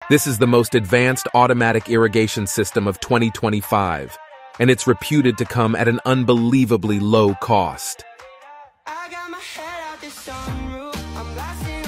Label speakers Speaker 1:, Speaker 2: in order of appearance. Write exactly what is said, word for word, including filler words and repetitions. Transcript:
Speaker 1: This is the most advanced automatic irrigation system of twenty twenty-five, and it's reputed to come at an unbelievably low cost.
Speaker 2: I got my head out the sunroof. I'm blasting